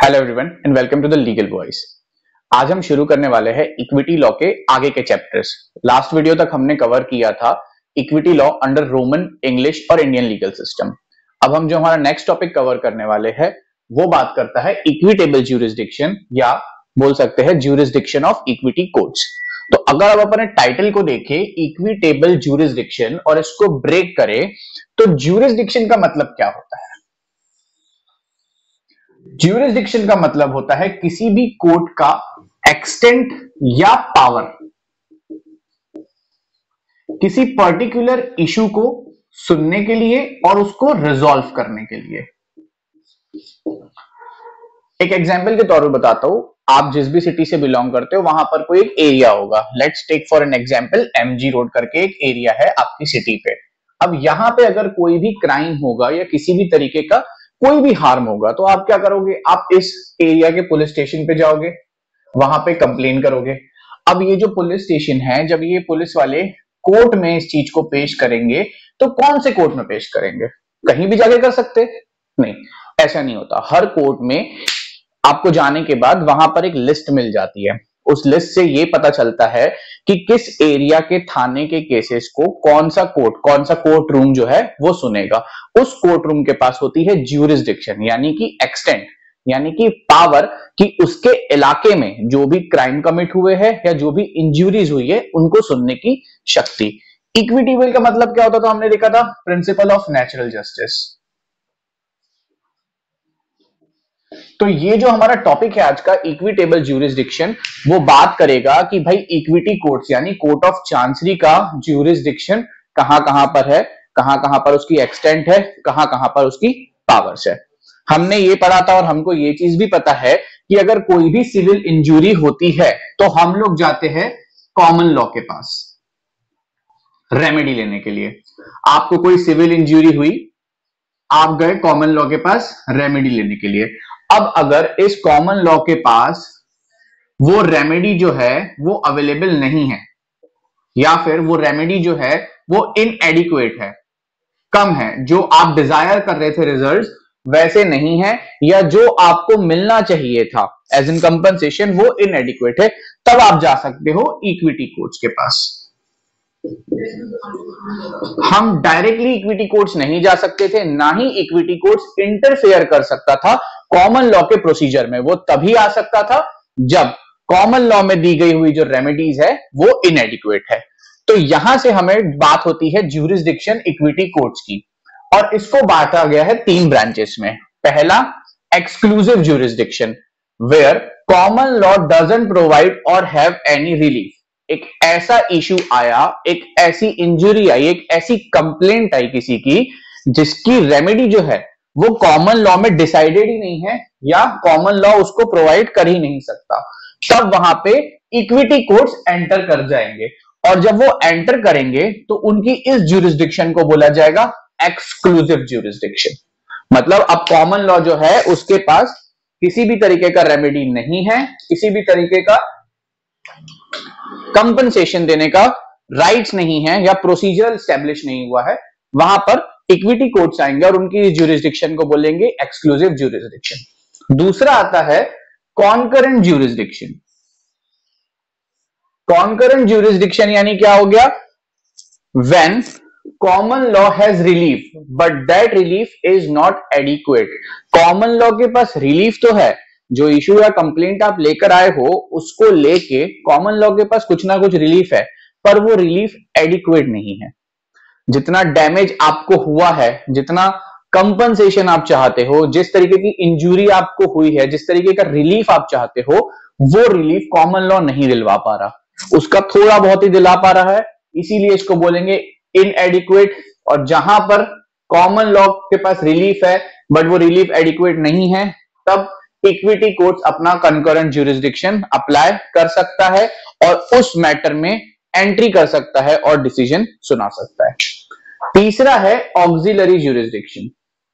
Hello everyone and welcome to the legal voice. आज हम शुरू करने वाले हैं इक्विटी लॉ के आगे के चैप्टर्स। लास्ट वीडियो तक हमने कवर किया था equity law under Roman, English और इंडियन लीगल सिस्टम। अब हम जो हमारा नेक्स्ट टॉपिक कवर करने वाले हैं वो बात करता है इक्विटेबल ज्यूरिसडिक्शन या बोल सकते हैं ज्यूरिसडिक्शन ऑफ इक्विटी कोर्ट्स। तो अगर आप अपने टाइटल को देखें इक्विटेबल ज्यूरिसडिक्शन और इसको ब्रेक करें तो ज्यूरिसडिक्शन का मतलब क्या होता है? ज्यूरिसडिक्शन का मतलब होता है किसी भी कोर्ट का एक्सटेंट या पावर किसी पर्टिकुलर इशू को सुनने के लिए और उसको रिजॉल्व करने के लिए। एक एग्जांपल के तौर पर बताता हूं, आप जिस भी सिटी से बिलोंग करते हो वहां पर कोई एक एरिया होगा। Let's take for an example MG road करके एक एरिया है आपकी सिटी पे। अब यहां पे अगर कोई भी क्राइम होगा या किसी भी तरीके का कोई भी हार्म होगा तो आप क्या करोगे? आप इस एरिया के पुलिस स्टेशन पे जाओगे, वहां पे कंप्लेन करोगे। अब ये जो पुलिस स्टेशन है, जब ये पुलिस वाले कोर्ट में इस चीज को पेश करेंगे तो कौन से कोर्ट में पेश करेंगे? कहीं भी जाके कर सकते नहीं, ऐसा नहीं होता। हर कोर्ट में आपको जाने के बाद वहां पर एक लिस्ट मिल जाती है। उस लिस्ट से ये पता चलता है कि किस एरिया के थाने के केसेस को कौन सा कोर्ट रूम जो है वो सुनेगा। उस कोर्ट रूम के पास होती है ज्यूरिसडिक्शन यानी कि एक्सटेंट यानी कि पावर कि उसके इलाके में जो भी क्राइम कमिट हुए हैं या जो भी इंजुरीज हुई है उनको सुनने की शक्ति। इक्विटेबल का मतलब क्या होता था? हमने देखा था प्रिंसिपल ऑफ नेचुरल जस्टिस। तो ये जो हमारा टॉपिक है आज का इक्विटेबल ज्यूरिसडिक्शन, वो बात करेगा कि भाई इक्विटी कोर्ट्स यानी कोर्ट ऑफ चांसरी का ज्यूरिसडिक्शन कहां पर है, कहां पर उसकी एक्सटेंट है, कहां पर उसकी पावर्स है। हमने ये पढ़ा था और हमको ये चीज भी पता है कि अगर कोई भी सिविल इंजरी होती है तो हम लोग जाते हैं कॉमन लॉ के पास रेमेडी लेने के लिए। आपको कोई सिविल इंजरी हुई, आप गए कॉमन लॉ के पास रेमेडी लेने के लिए। अब अगर इस कॉमन लॉ के पास वो रेमेडी जो है वो अवेलेबल नहीं है या फिर वो रेमेडी जो है वो इनएडिक्वेट है, कम है, जो आप डिजायर कर रहे थे रिजल्ट वैसे नहीं है, या जो आपको मिलना चाहिए था एज इन कंपनसेशन वो इनएडिक्वेट है, तब आप जा सकते हो इक्विटी कोर्ट्स के पास। हम डायरेक्टली इक्विटी कोर्ट्स नहीं जा सकते थे, ना ही इक्विटी कोर्ट्स इंटरफेयर कर सकता था कॉमन लॉ के प्रोसीजर में। वो तभी आ सकता था जब कॉमन लॉ में दी गई हुई जो रेमेडीज है वो इनएडिक्वेट है। तो यहां से हमें बात होती है ज्यूरिसडिक्शन इक्विटी कोर्ट्स की, और इसको बांटा गया है 3 ब्रांचेस में। पहला exclusive jurisdiction where common law doesn't provide और हैव एनी रिलीफ। एक ऐसा इशू आया, एक ऐसी इंजरी आई, एक ऐसी कंप्लेंट आई किसी की जिसकी रेमेडी जो है वो कॉमन लॉ में डिसाइडेड ही नहीं है या कॉमन लॉ उसको प्रोवाइड कर ही नहीं सकता, तब वहां पे इक्विटी कोर्ट्स एंटर कर जाएंगे। और जब वो एंटर करेंगे तो उनकी इस ज्यूरिसडिक्शन को बोला जाएगा एक्सक्लूसिव ज्यूरिसडिक्शन। मतलब अब कॉमन लॉ जो है उसके पास किसी भी तरीके का रेमेडी नहीं है, किसी भी तरीके का कंपनसेशन देने का राइट्स नहीं है या प्रोसीजर स्टैब्लिश नहीं हुआ है। वहां पर इक्विटी कोर्ट्स आएंगे और उनकी ज्यूरिसडिक्शन को बोलेंगे एक्सक्लूसिव ज्यूरिसडिक्शन। दूसरा आता है कॉन्करेंट ज्यूरिसडिक्शन। कॉन्करेंट ज्यूरिसडिक्शन यानी क्या हो गया? When common law has relief but that relief is not adequate. Common law के पास रिलीफ तो है, जो इशू या कंप्लेंट आप लेकर आए हो उसको लेके कॉमन लॉ के पास कुछ ना कुछ रिलीफ है, पर वो रिलीफ एडिक्वेट नहीं है। जितना डैमेज आपको हुआ है, जितना कंपनसेशन आप चाहते हो, जिस तरीके की इंजरी आपको हुई है, जिस तरीके का रिलीफ आप चाहते हो, वो रिलीफ कॉमन लॉ नहीं दिलवा पा रहा, उसका थोड़ा बहुत ही दिला पा रहा है, इसीलिए इसको बोलेंगे इनएडिक्वेट। और जहां पर कॉमन लॉ के पास रिलीफ है बट वो रिलीफ एडिक्वेट नहीं है, तब इक्विटी कोर्ट्स अपना कंकरेंट ज्यूरिसडिक्शन अप्लाई कर सकता है और उस मैटर में एंट्री कर सकता है और डिसीजन सुना सकता है। तीसरा है ऑक्सिलरी ज्यूरिसडिक्शन।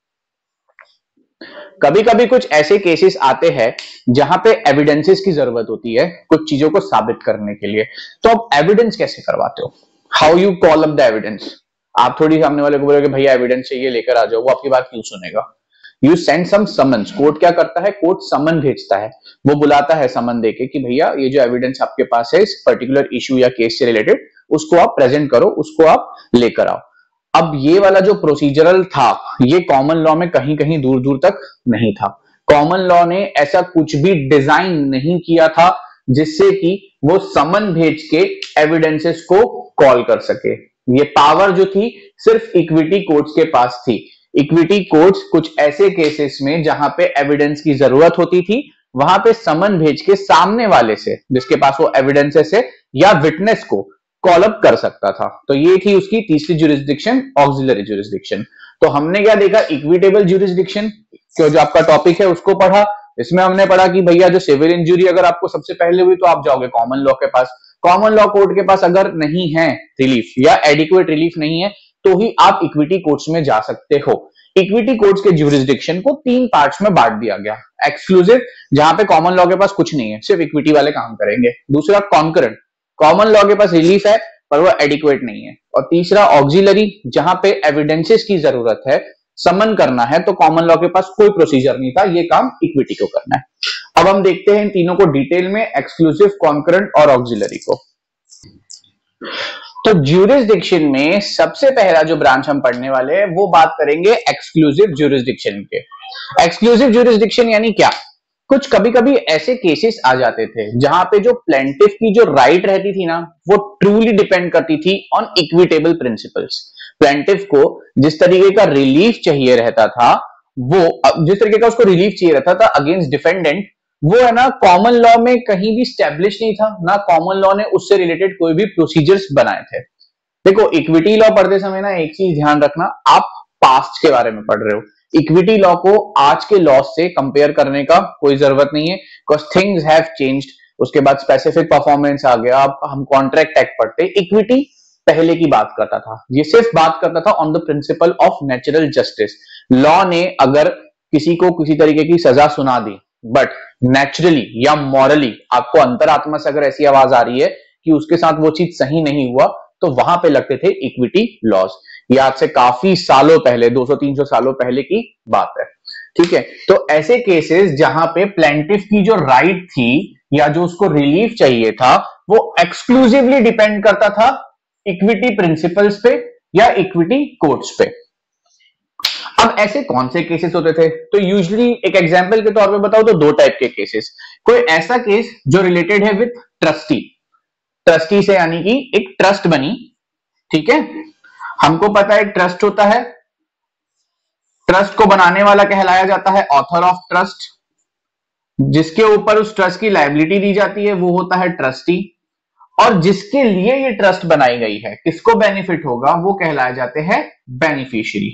कभी कभी कुछ ऐसे केसेस आते हैं जहां पे एविडेंसेस की जरूरत होती है कुछ चीजों को साबित करने के लिए। तो आप एविडेंस कैसे करवाते हो? How you call up the evidence? आप थोड़ी सामने वाले को बोलोगे भैया एविडेंस चाहिए लेकर आ जाओ, वो आपकी बात क्यों सुनेगा? You send some summons, court क्या करता है, कोर्ट समन भेजता है, वो बुलाता है समन देके कि भैया ये जो एविडेंस आपके पास है इस पर्टिकुलर इशू या केस से रिलेटेड, उसको आप प्रेजेंट करो, उसको आप लेकर आओ। अब ये वाला जो प्रोसीजरल था ये कॉमन लॉ में कहीं कहीं दूर दूर तक नहीं था। कॉमन लॉ ने ऐसा कुछ भी डिजाइन नहीं किया था जिससे कि वो समन भेज के एविडेंसेस को कॉल कर सके। ये पावर जो थी सिर्फ इक्विटी कोर्ट्स के पास थी। इक्विटी कोर्ट्स कुछ ऐसे केसेस में जहां पे एविडेंस की जरूरत होती थी वहां पे समन भेज के सामने वाले से जिसके पास वो एविडेंसेस है या विटनेस को कॉल अप कर सकता था। तो ये थी उसकी तीसरी ज्यूरिसडिक्शन, ऑक्सिलरी ज्यूरिसडिक्शन। तो हमने क्या देखा, इक्विटेबल ज्यूरिसडिक्शन जो आपका टॉपिक है उसको पढ़ा। इसमें हमने पढ़ा कि भैया जो सिविल इंजरी अगर आपको सबसे पहले हुई तो आप जाओगे कॉमन लॉ के पास। कॉमन लॉ कोर्ट के पास अगर नहीं है रिलीफ या एडिक्वेट रिलीफ नहीं है तो ही आप इक्विटी कोर्ट्स में जा सकते हो। इक्विटी कोर्ट्स के ज्यूरिसडिक्शन को 3 पार्ट्स में बांट दिया गया। एक्सक्लूसिव, जहां पे कॉमन लॉ के पास कुछ नहीं है, सिर्फ इक्विटी वाले काम करेंगे। दूसरा कॉन्करेंट, कॉमन लॉ के पास रिलीफ है पर वो एडिक्वेट नहीं है। और तीसरा ऑक्सिलरी, जहां पे एविडेंसेस की जरूरत है, समन करना है, तो कॉमन लॉ के पास कोई प्रोसीजर नहीं था, ये काम इक्विटी को करना है। अब हम देखते हैं इन तीनों को डिटेल में, एक्सक्लूसिव, कॉन्करेंट और ऑक्सिलरी को। तो ज्यूरिसडिक्शन में सबसे पहला जो ब्रांच हम पढ़ने वाले हैं वो बात करेंगे एक्सक्लूसिव ज्यूरिसडिक्शन के। एक्सक्लूसिव ज्यूरिसडिक्शन यानी क्या, कुछ कभी कभी ऐसे केसेस आ जाते थे जहां पे जो प्लेंटिफ की जो राइट रहती थी ना वो ट्रूली डिपेंड करती थी ऑन इक्विटेबल प्रिंसिपल्स। प्लेंटिफ को जिस तरीके का रिलीफ चाहिए रहता था, वो जिस तरीके का उसको रिलीफ चाहिए रहता था अगेंस्ट डिफेंडेंट, वो है ना कॉमन लॉ में कहीं भी स्टैब्लिश नहीं था, ना कॉमन लॉ ने उससे रिलेटेड कोई भी प्रोसीजर्स बनाए थे। देखो इक्विटी लॉ पढ़ते समय ना एक चीज ध्यान रखना, आप पास्ट के बारे में पढ़ रहे हो। इक्विटी लॉ को आज के लॉ से कंपेयर करने का कोई जरूरत नहीं है, बिकॉज थिंग्स हैव चेंज्ड। उसके बाद स्पेसिफिक परफॉर्मेंस आ गया, अब हम कॉन्ट्रैक्ट एक्ट पढ़ते। इक्विटी पहले की बात करता था, ये सिर्फ बात करता था on the principle of natural justice. Law ने अगर किसी को किसी तरीके की सजा सुना दी, बट नेचुरली या मॉरली आपको अंतरात्मा से अगर ऐसी आवाज आ रही है कि उसके साथ वो चीज सही नहीं हुआ, तो वहां पे लगते थे इक्विटी लॉज। ये आज से काफी सालों पहले, 200-300 सालों पहले की बात है, ठीक है। तो ऐसे केसेस जहां पे प्लेंटिफ की जो राइट थी या जो उसको रिलीफ चाहिए था वो एक्सक्लूसिवली डिपेंड करता था इक्विटी प्रिंसिपल्स पे या इक्विटी कोर्ट्स पे। अब ऐसे कौन से केसेस होते थे, तो यूजुअली एक एग्जांपल के तौर पे बताओ तो 2 टाइप के केसेस। कोई ऐसा केस जो रिलेटेड है विथ ट्रस्टी, ट्रस्टी से यानी कि एक ट्रस्ट बनी, ठीक है। हमको पता है ट्रस्ट होता है, ट्रस्ट को बनाने वाला कहलाया जाता है ऑथर ऑफ ट्रस्ट, जिसके ऊपर उस ट्रस्ट की लायबिलिटी दी जाती है वो होता है ट्रस्टी, और जिसके लिए ये ट्रस्ट बनाई गई है किसको बेनिफिट होगा वो कहलाए जाते हैं बेनिफिशियरी।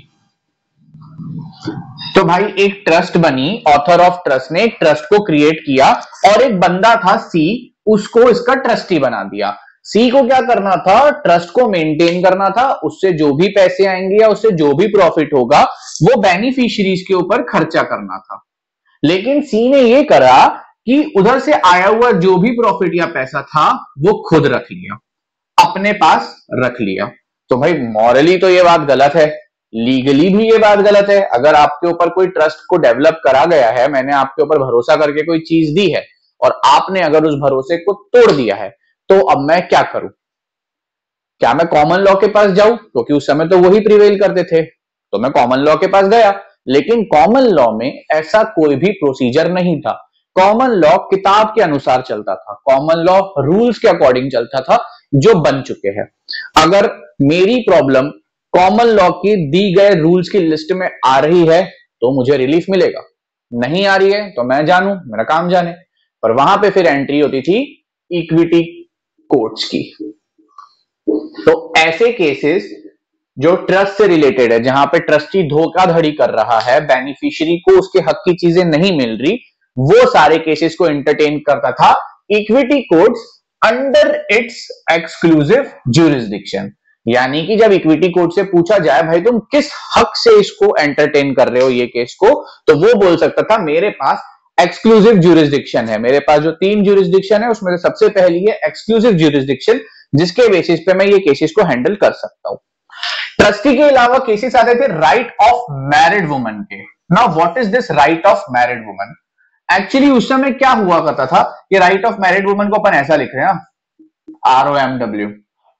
तो भाई एक ट्रस्ट बनी, ऑथर ऑफ ट्रस्ट ने एक ट्रस्ट को क्रिएट किया और एक बंदा था सी, उसको इसका ट्रस्टी बना दिया। सी को क्या करना था, ट्रस्ट को मेंटेन करना था, उससे जो भी पैसे आएंगे या उससे जो भी प्रॉफिट होगा वो बेनिफिशियरीज के ऊपर खर्चा करना था। लेकिन सी ने ये करा कि उधर से आया हुआ जो भी प्रॉफिट या पैसा था वो खुद रख लिया, अपने पास रख लिया। तो भाई मॉरली तो ये बात गलत है, लीगली भी ये बात गलत है। अगर आपके ऊपर कोई ट्रस्ट को डेवलप करा गया है, मैंने आपके ऊपर भरोसा करके कोई चीज दी है और आपने अगर उस भरोसे को तोड़ दिया है, तो अब मैं क्या करूं? क्या मैं कॉमन लॉ के पास जाऊं? क्योंकि उस समय तो वही प्रिवेल करते थे, तो मैं कॉमन लॉ के पास गया। लेकिन कॉमन लॉ में ऐसा कोई भी प्रोसीजर नहीं था। कॉमन लॉ किताब के अनुसार चलता था, कॉमन लॉ रूल्स के अकॉर्डिंग चलता था जो बन चुके हैं। अगर मेरी प्रॉब्लम कॉमन लॉ की दी गए रूल्स की लिस्ट में आ रही है तो मुझे रिलीफ मिलेगा, नहीं आ रही है तो मैं जानूं, मेरा काम जाने। पर वहां पे फिर एंट्री होती थी इक्विटी कोर्ट्स की। तो ऐसे केसेस जो ट्रस्ट से रिलेटेड है, जहां पे ट्रस्टी धोखाधड़ी कर रहा है, बेनिफिशियरी को उसके हक की चीजें नहीं मिल रही, वो सारे केसेस को एंटरटेन करता था equity courts under its exclusive jurisdiction. यानी कि जब इक्विटी कोर्ट से पूछा जाए भाई तुम किस हक से इसको एंटरटेन कर रहे हो ये केस को, तो वो बोल सकता था मेरे पास एक्सक्लूसिव ज्यूरिसडिक्शन है। मेरे पास जो 3 ज्यूरिसडिक्शन है उसमें से सबसे पहली है एक्सक्लूसिव ज्यूरिसडिक्शन, जिसके बेसिस पे मैं ये केसेस को हैंडल कर सकता हूं। ट्रस्टी के अलावा केसेस आते थे राइट ऑफ मैरिड वुमन के। Now what is this right of married woman? Actually उस समय क्या हुआ करता था कि राइट ऑफ मैरिड वुमन को अपन ऐसा लिख रहे हैं ना, ROMW।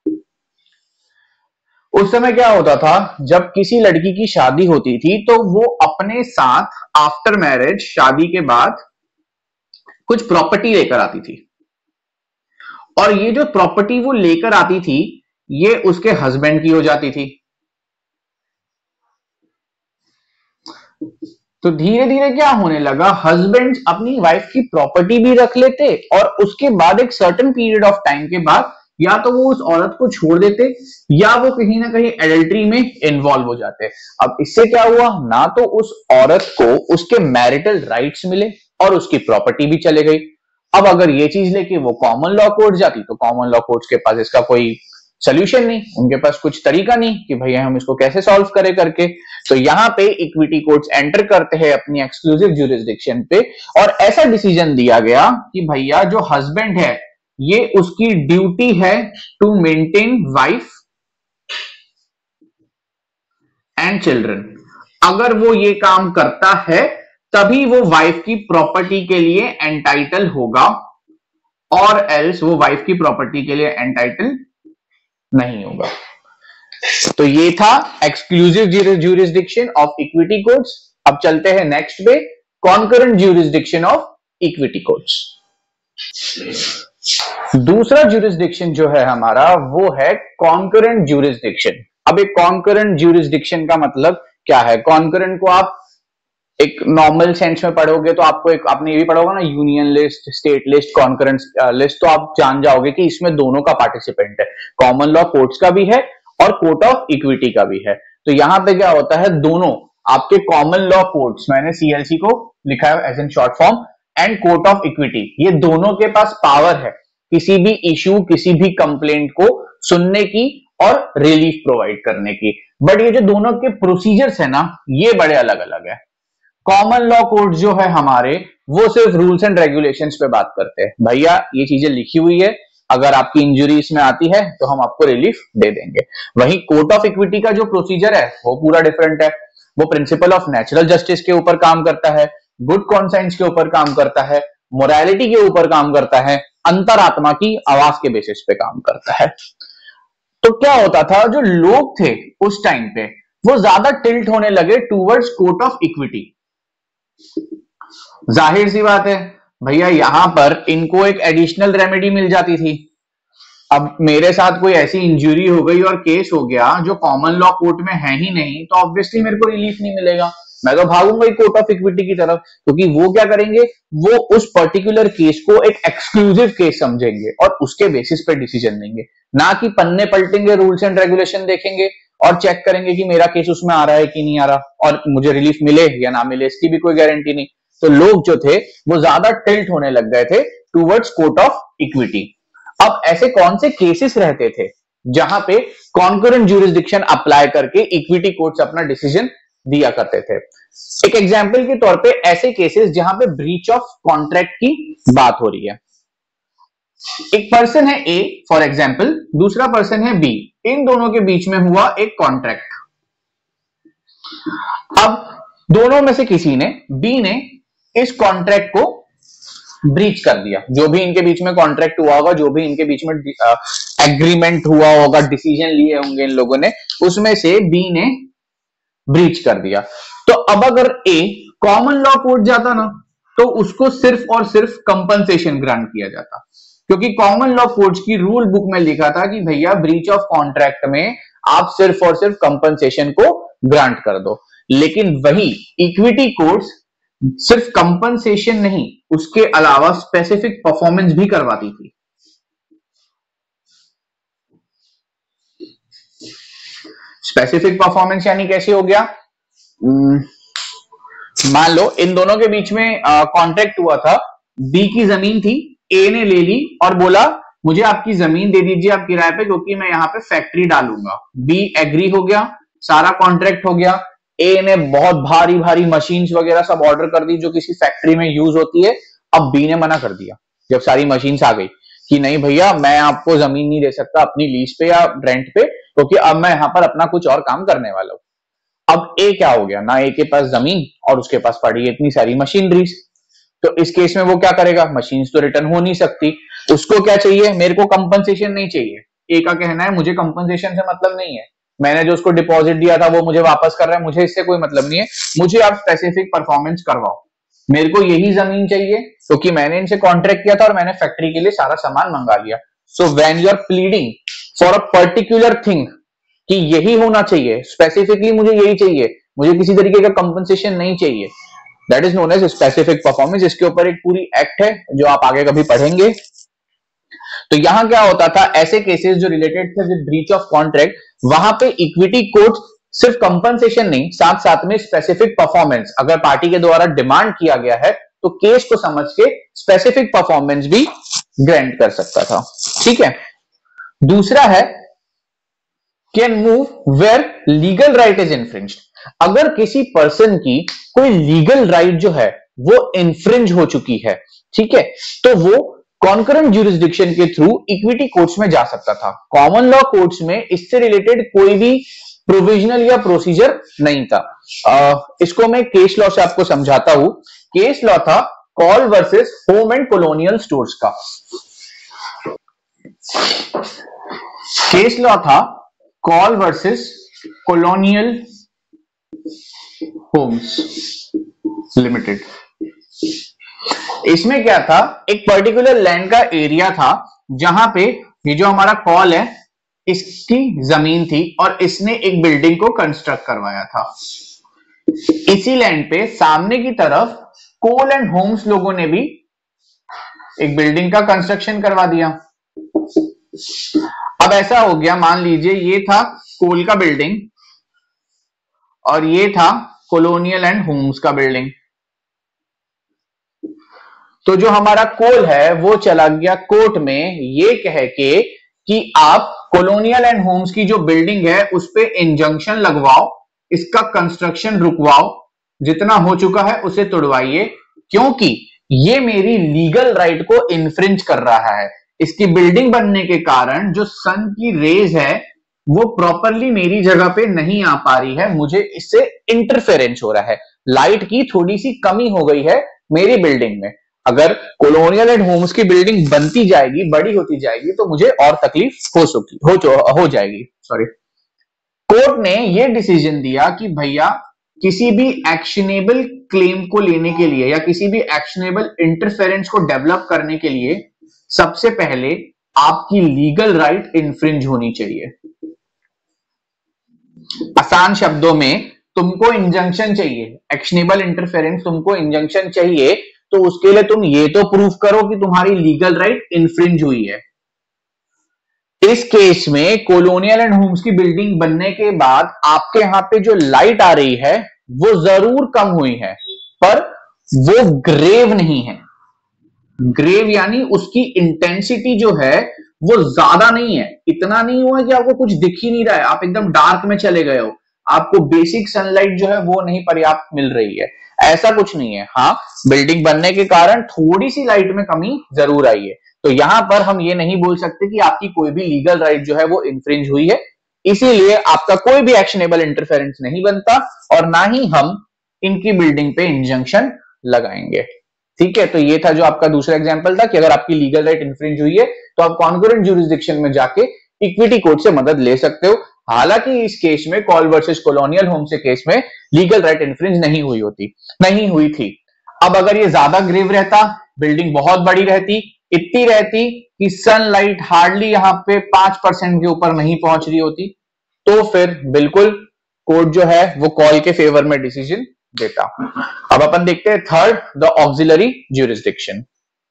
उस समय क्या होता था, जब किसी लड़की की शादी होती थी तो वो अपने साथ आफ्टर मैरिज, शादी के बाद कुछ प्रॉपर्टी लेकर आती थी, और ये जो प्रॉपर्टी वो लेकर आती थी ये उसके हस्बैंड की हो जाती थी। तो धीरे धीरे क्या होने लगा, हस्बैंड अपनी वाइफ की प्रॉपर्टी भी रख लेते और उसके बाद एक सर्टेन पीरियड ऑफ टाइम के बाद या तो वो उस औरत को छोड़ देते या वो कहीं ना कहीं एडल्ट्री में इन्वॉल्व हो जाते। अब इससे क्या हुआ, ना तो उस औरत को उसके मैरिटल राइट्स मिले और उसकी प्रॉपर्टी भी चले गई। अब अगर ये चीज लेके वो कॉमन लॉ कोर्ट जाती तो कॉमन लॉ कोर्ट्स के पास इसका कोई सोल्यूशन नहीं, उनके पास कुछ तरीका नहीं कि भैया हम इसको कैसे सॉल्व करें करके। तो यहां पे इक्विटी कोर्ट्स एंटर करते हैं अपनी एक्सक्लूसिव ज्यूरिसडिक्शन पे, और ऐसा डिसीजन दिया गया कि भैया जो हस्बैंड है ये उसकी ड्यूटी है to maintain wife and children. अगर वो ये काम करता है तभी वो वाइफ की प्रॉपर्टी के लिए एंटाइटल होगा, और एल्स वो वाइफ की प्रॉपर्टी के लिए एंटाइटल नहीं होगा। तो ये था exclusive jurisdiction of equity courts. अब चलते हैं नेक्स्ट पे, concurrent jurisdiction of equity courts. दूसरा ज्यूरिसडिक्शन जो है हमारा वो है कॉन्करेंट ज्यूरिसडिक्शन। अब एक कॉन्करेंट ज्यूरिसडिक्शन का मतलब क्या है? कॉन्करेंट को आप एक नॉर्मल सेंस में पढ़ोगे तो आपको एक, आपने ये भी पढ़ा होगा ना, union list, state list, concurrence list, तो आप जान जाओगे कि इसमें दोनों का पार्टिसिपेंट है, कॉमन लॉ कोर्ट्स का भी है और कोर्ट ऑफ इक्विटी का भी है। तो यहां पे क्या होता है, दोनों आपके कॉमन लॉ कोर्ट्स, मैंने CLC को लिखा है as in short form, and court of equity, ये दोनों के पास पावर है किसी भी इश्यू, किसी भी कंप्लेंट को सुनने की और रिलीफ प्रोवाइड करने की। बट ये जो दोनों के प्रोसीजर्स है ना, ये बड़े अलग अलग है। कॉमन लॉ कोर्ट जो है हमारे, वो सिर्फ रूल्स एंड रेगुलेशंस पे बात करते हैं, भैया ये चीजें लिखी हुई है, अगर आपकी इंजरी इसमें आती है तो हम आपको रिलीफ दे देंगे। वहीं कोर्ट ऑफ इक्विटी का जो प्रोसीजर है वो पूरा डिफरेंट है, वो प्रिंसिपल ऑफ नेचुरल जस्टिस के ऊपर काम करता है, गुड कॉन्साइंस के ऊपर काम करता है, मोरालिटी के ऊपर काम करता है, अंतरात्मा की आवाज के बेसिस पे काम करता है। तो क्या होता था, जो लोग थे उस टाइम पे वो ज्यादा टिल्ट होने लगे टूवर्ड्स कोर्ट ऑफ इक्विटी। जाहिर सी बात है भैया, यहां पर इनको एक एडिशनल रेमेडी मिल जाती थी। अब मेरे साथ कोई ऐसी इंजरी हो गई और केस हो गया जो कॉमन लॉ कोर्ट में है ही नहीं, तो ऑब्वियसली मेरे को रिलीफ नहीं मिलेगा, मैं तो भागूंगा ही कोर्ट ऑफ इक्विटी की तरफ, क्योंकि वो क्या करेंगे, वो उस पर्टिकुलर केस को एक एक्सक्लूसिव केस समझेंगे और उसके बेसिस पे डिसीजन लेंगे, ना कि पन्ने पलटेंगे, रूल्स एंड रेगुलेशन देखेंगे और चेक करेंगे कि मेरा केस उसमें आ रहा है कि नहीं आ रहा, और मुझे रिलीफ मिले या ना मिले इसकी भी कोई गारंटी नहीं। तो लोग जो थे वो ज्यादा टिल्ट होने लग गए थे टूवर्ड्स कोर्ट ऑफ इक्विटी। अब ऐसे कौन से केसेस रहते थे जहां पे कॉन्करेंट ज्यूरिसडिक्शन अप्लाई करके इक्विटी कोर्ट्स अपना डिसीजन दिया करते थे? एक एग्जांपल के तौर पे ऐसे केसेस जहां पे ब्रीच ऑफ कॉन्ट्रैक्ट की बात हो रही है। एक पर्सन है ए फॉर एग्जांपल, दूसरा पर्सन है बी, इन दोनों के बीच में हुआ एक कॉन्ट्रैक्ट। अब दोनों में से किसी ने, बी ने, इस कॉन्ट्रैक्ट को ब्रीच कर दिया। जो भी इनके बीच में कॉन्ट्रैक्ट हुआ होगा, जो भी इनके बीच में एग्रीमेंट हुआ होगा, डिसीजन लिए होंगे इन लोगों ने, उसमें से बी ने ब्रीच कर दिया। तो अब अगर ए कॉमन लॉ कोर्ट जाता ना, तो उसको सिर्फ और सिर्फ कंपनसेशन ग्रांट किया जाता, क्योंकि कॉमन लॉ कोर्ट्स की रूल बुक में लिखा था कि भैया ब्रीच ऑफ कॉन्ट्रैक्ट में आप सिर्फ और सिर्फ कंपनसेशन को ग्रांट कर दो। लेकिन वही इक्विटी कोर्ट्स सिर्फ कंपनसेशन नहीं, उसके अलावा स्पेसिफिक परफॉर्मेंस भी करवाती थी। स्पेसिफिक परफॉर्मेंस यानी कैसे हो गया, मान लो इन दोनों के बीच में कॉन्ट्रैक्ट हुआ था, बी की जमीन थी, ए ने ले ली और बोला मुझे आपकी जमीन दे दीजिए आप किराए पे, क्योंकि मैं यहां पे फैक्ट्री डालूंगा। बी एग्री हो गया, सारा कॉन्ट्रैक्ट हो गया। ए ने बहुत भारी भारी मशीन्स वगैरह सब ऑर्डर कर दी जो किसी फैक्ट्री में यूज होती है। अब बी ने मना कर दिया जब सारी मशीन्स आ गई कि नहीं भैया मैं आपको जमीन नहीं दे सकता अपनी लीज पे या रेंट पे, क्योंकि अब मैं यहां पर अपना कुछ और काम करने वाला हूं। अब ए क्या हो गया ना, ए के पास जमीन और उसके पास पड़ी है इतनी सारी मशीनरीज, तो इस केस में वो क्या करेगा, मशीन्स तो रिटर्न हो नहीं सकती, उसको क्या चाहिए, मेरे को कंपनसेशन नहीं चाहिए। ए का कहना है मुझे कंपनसेशन से मतलब नहीं है, मैंने जो उसको डिपॉजिट दिया था वो मुझे वापस कर रहा है, मुझे इससे कोई मतलब नहीं है, मुझे आप स्पेसिफिक परफॉर्मेंस करवाओ, मेरे को यही जमीन चाहिए क्योंकि मैंने इनसे कॉन्ट्रैक्ट किया था और मैंने फैक्ट्री के लिए सारा सामान मंगा लिया। So when you are pleading for a particular thing कि यही होना चाहिए, स्पेसिफिकली मुझे यही चाहिए, मुझे किसी तरीके का कंपनसेशन नहीं चाहिए, that is known as specific performance. इसके ऊपर एक पूरी एक्ट है जो आप आगे कभी पढ़ेंगे। तो यहां क्या होता था, ऐसे केसेस जो रिलेटेड थे विद ब्रीच ऑफ कॉन्ट्रैक्ट, वहां पे इक्विटी कोर्ट सिर्फ कंपनसेशन नहीं, साथ साथ में स्पेसिफिक परफॉर्मेंस अगर पार्टी के द्वारा डिमांड किया गया है तो केस को समझ के स्पेसिफिक परफॉर्मेंस भी ग्रांट कर सकता था। ठीक है, दूसरा है can move where legal right is infringed. अगर किसी पर्सन की कोई लीगल राइट जो है वो इन्फ्रिंज हो चुकी है, ठीक है, तो वो कॉन्करेंट ज्यूरिसडिक्शन के थ्रू इक्विटी कोर्ट्स में जा सकता था। कॉमन लॉ कोर्ट्स में इससे रिलेटेड कोई भी प्रोविजनल या प्रोसीजर नहीं था। इसको मैं केस लॉ से आपको समझाता हूं। केस लॉ था Colls versus Home and Colonial Stores का। केस लॉ था Colls versus Colonial Homes Limited. इसमें क्या था, एक पर्टिकुलर लैंड का एरिया था जहां पे ये जो हमारा कॉल है इसकी जमीन थी और इसने एक बिल्डिंग को कंस्ट्रक्ट करवाया था। इसी लैंड पे सामने की तरफ कोल एंड होम्स लोगों ने भी एक बिल्डिंग का कंस्ट्रक्शन करवा दिया। अब ऐसा हो गया, मान लीजिए ये था कोल का बिल्डिंग और ये था कॉलोनियल एंड होम्स का बिल्डिंग। तो जो हमारा कोल है वो चला गया कोर्ट में ये कह के कि आप कॉलोनियल एंड होम्स की जो बिल्डिंग है उस पे इंजंक्शन लगवाओ, इसका कंस्ट्रक्शन रुकवाओ, जितना हो चुका है उसे तोड़वाइए, क्योंकि ये मेरी लीगल राइट को इन्फ्रिंज कर रहा है। इसकी बिल्डिंग बनने के कारण जो सन की रेज है वो प्रॉपरली मेरी जगह पे नहीं आ पा रही है, मुझे इससे इंटरफेरेंस हो रहा है, लाइट की थोड़ी सी कमी हो गई है मेरी बिल्डिंग में। अगर कॉलोनियल एंड होम्स की बिल्डिंग बनती जाएगी, बड़ी होती जाएगी, तो मुझे और तकलीफ हो जाएगी। सॉरी, कोर्ट ने यह डिसीजन दिया कि भैया किसी भी एक्शनेबल क्लेम को लेने के लिए या किसी भी एक्शनेबल इंटरफेरेंस को डेवलप करने के लिए सबसे पहले आपकी लीगल राइट इन्फ्रिंज होनी चाहिए। आसान शब्दों में तुमको इंजंक्शन चाहिए, एक्शनेबल इंटरफेरेंस तुमको इंजंक्शन चाहिए, तो उसके लिए तुम ये तो प्रूफ करो कि तुम्हारी लीगल राइट इन्फ्रिंज हुई है। इस केस में कॉलोनियल एंड होम्स की बिल्डिंग बनने के बाद आपके यहां पे जो लाइट आ रही है वो जरूर कम हुई है, पर वो ग्रेव नहीं है। ग्रेव यानी उसकी इंटेंसिटी जो है वो ज्यादा नहीं है, इतना नहीं हुआ कि आपको कुछ दिख ही नहीं रहा है, आप एकदम डार्क में चले गए हो, आपको बेसिक सनलाइट जो है वो नहीं पर्याप्त मिल रही है, ऐसा कुछ नहीं है। हाँ, बिल्डिंग बनने के कारण थोड़ी सी लाइट में कमी जरूर आई है, तो यहां पर हम ये नहीं बोल सकते कि आपकी कोई भी लीगल राइट जो है वो इन्फ्रिंज हुई है, इसीलिए आपका कोई भी एक्शनेबल इंटरफेरेंस नहीं बनता और ना ही हम इनकी बिल्डिंग पे इंजंक्शन लगाएंगे। ठीक है, तो ये था जो आपका दूसरा एग्जांपल था कि अगर आपकी लीगल राइट इन्फ्रिंज हुई है तो आप कॉन्करेंट ज्यूरिसडिक्शन में जाके इक्विटी कोर्ट से मदद ले सकते हो। हालांकि इस केस में कॉल वर्सेस कॉलोनियल होम से केस में लीगल राइट इन्फ्रिंज नहीं हुई थी। अब अगर ये ज्यादा ग्रेव रहता, बिल्डिंग बहुत बड़ी रहती, इतनी रहती कि सनलाइट हार्डली यहां पे 5% के ऊपर नहीं पहुंच रही होती, तो फिर बिल्कुल कोर्ट जो है वो कॉल के फेवर में डिसीजन देता। अब अपन देखते हैं थर्ड, द ऑक्सिलरी ज्यूरिसडिक्शन।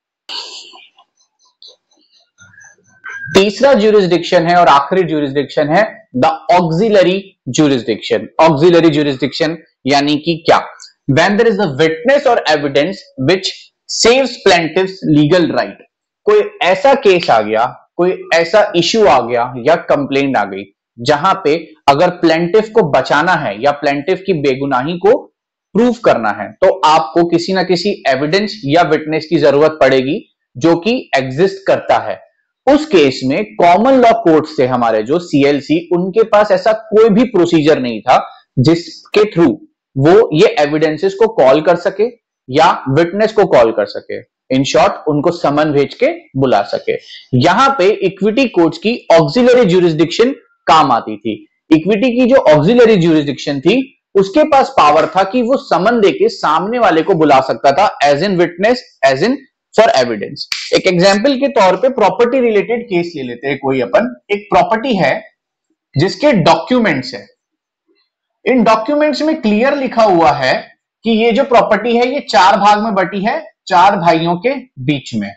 तीसरा ज्यूरिसडिक्शन है और आखिरी ज्यूरिसडिक्शन है the auxiliary jurisdiction. Auxiliary jurisdiction यानी कि क्या, when there is a witness और evidence which saves plaintiff's legal right. कोई ऐसा केस आ गया, कोई ऐसा इश्यू आ गया या कंप्लेंट आ गई जहां पे अगर प्लेंटिफ को बचाना है या प्लेंटिफ की बेगुनाही को प्रूफ करना है तो आपको किसी ना किसी एविडेंस या विटनेस की जरूरत पड़ेगी जो कि एग्जिस्ट करता है। उस केस में कॉमन लॉ कोर्ट से हमारे जो सीएलसी, उनके पास ऐसा कोई भी प्रोसीजर नहीं था जिसके थ्रू वो ये एविडेंसेस को कॉल कर सके या विटनेस को कॉल कर सके, इन शॉर्ट उनको समन भेज के बुला सके। यहां पे इक्विटी कोर्ट्स की ऑक्सिलरी ज्यूरिसडिक्शन काम आती थी। इक्विटी की जो ऑक्सिलरी ज्यूरिसडिक्शन थी, उसके पास पावर था कि वो समन देके सामने वाले को बुला सकता था, as in witness, as in for evidence. एक एग्जाम्पल के तौर पे प्रॉपर्टी रिलेटेड केस ले लेते हैं कोई अपन। एक प्रॉपर्टी है जिसके डॉक्यूमेंट्स है, इन डॉक्यूमेंट्स में क्लियर लिखा हुआ है कि ये जो प्रॉपर्टी है ये 4 भाग में बटी है, 4 भाइयों के बीच में।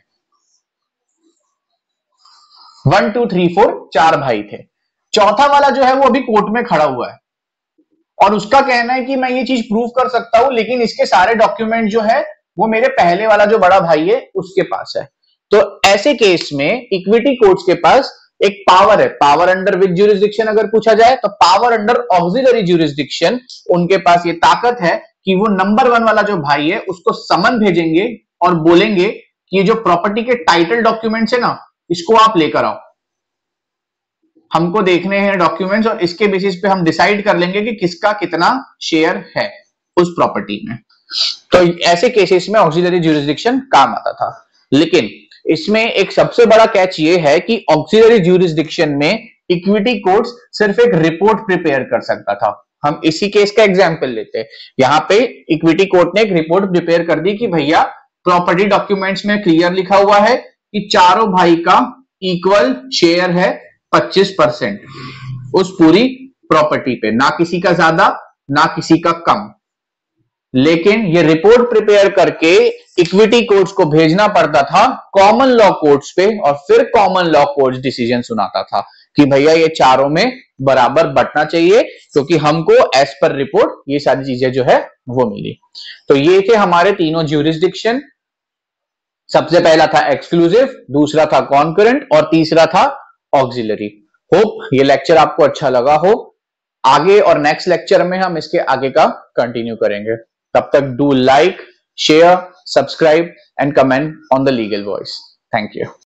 1 2 3 4 4 भाई थे। चौथा वाला जो है वो अभी कोर्ट में खड़ा हुआ है और उसका कहना है कि मैं ये चीज प्रूव कर सकता हूं, लेकिन इसके सारे डॉक्यूमेंट जो है वो मेरे पहले वाला जो बड़ा भाई है उसके पास है। तो ऐसे केस में इक्विटी कोर्ट्स के पास एक पावर है, पावर अंडर विच ज्यूरिसडिक्शन अगर पूछा जाए तो पावर अंडर ऑक्सिलरी ज्यूरिसडिक्शन। उनके पास ये ताकत है कि वो नंबर 1 वाला जो भाई है उसको समन भेजेंगे और बोलेंगे कि ये जो प्रॉपर्टी के टाइटल डॉक्यूमेंट्स है ना, इसको आप लेकर आओ, हमको देखने हैं डॉक्यूमेंट्स और इसके बेसिस पे हम डिसाइड कर लेंगे कि किसका कितना शेयर है उस प्रॉपर्टी में। तो ऐसे केसेस में ऑक्सिलरी ज्यूरिसडिक्शन काम आता था। लेकिन इसमें एक सबसे बड़ा कैच ये है कि ऑक्सिलरी ज्यूरिसडिक्शन में इक्विटी कोर्ट्स सिर्फ एक रिपोर्ट प्रिपेयर कर सकता था। हम इसी केस का एग्जांपल लेते हैं। यहां पे इक्विटी कोर्ट ने एक रिपोर्ट प्रिपेयर कर दी कि भैया प्रॉपर्टी डॉक्यूमेंट्स में क्लियर लिखा हुआ है कि चारों भाई का इक्वल शेयर है 25% उस पूरी प्रॉपर्टी पे, ना किसी का ज्यादा ना किसी का कम। लेकिन ये रिपोर्ट प्रिपेयर करके इक्विटी कोर्ट्स को भेजना पड़ता था कॉमन लॉ कोर्ट्स पे, और फिर कॉमन लॉ कोर्ट्स डिसीजन सुनाता था कि भैया ये चारों में बराबर बंटना चाहिए, क्योंकि हमको एज पर रिपोर्ट ये सारी चीजें जो है वो मिली। तो ये थे हमारे तीनों ज्यूरिसडिक्शन। सबसे पहला था एक्सक्लूसिव, दूसरा था कॉन्करेंट और तीसरा था ऑक्सिलरी। होप ये लेक्चर आपको अच्छा लगा हो। आगे और नेक्स्ट लेक्चर में हम इसके आगे का कंटिन्यू करेंगे। तब तक do like, share, subscribe and comment on the legal voice. Thank you.